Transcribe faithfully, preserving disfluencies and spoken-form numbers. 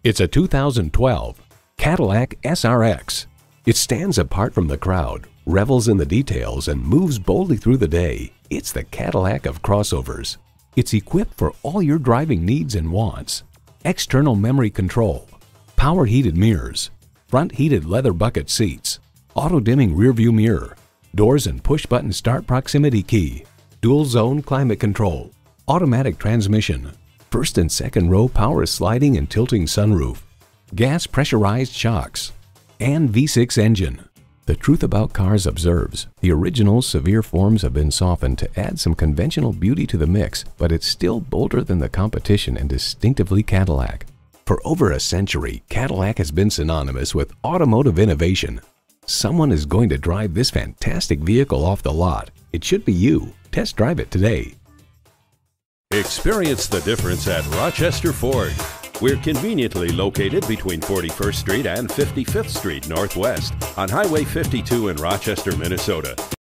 It's a two thousand twelve Cadillac S R X. It stands apart from the crowd, revels in the details, and moves boldly through the day. It's the Cadillac of crossovers. It's equipped for all your driving needs and wants. External memory control, power heated mirrors, front heated leather bucket seats, auto dimming rear view mirror, doors and push button start proximity key, dual zone climate control, automatic transmission, first and second row power sliding and tilting sunroof, gas pressurized shocks, and V six engine. The Truth About Cars observes, the original severe forms have been softened to add some conventional beauty to the mix, but it's still bolder than the competition and distinctively Cadillac. For over a century, Cadillac has been synonymous with automotive innovation. Someone is going to drive this fantastic vehicle off the lot. It should be you. Test drive it today. Experience the difference at Rochester Ford. We're conveniently located between forty-first Street and fifty-fifth Street Northwest on Highway fifty-two in Rochester, Minnesota.